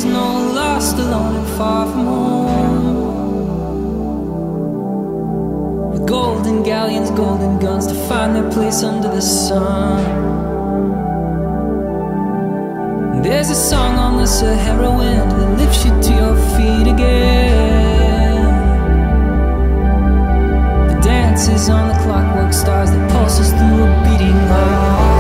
no lost, alone and far from home, with golden galleons, golden guns to find their place under the sun. There's a song on the Sahara wind that lifts you to your feet again. The dance is on the clockwork stars that pulses through a beating heart.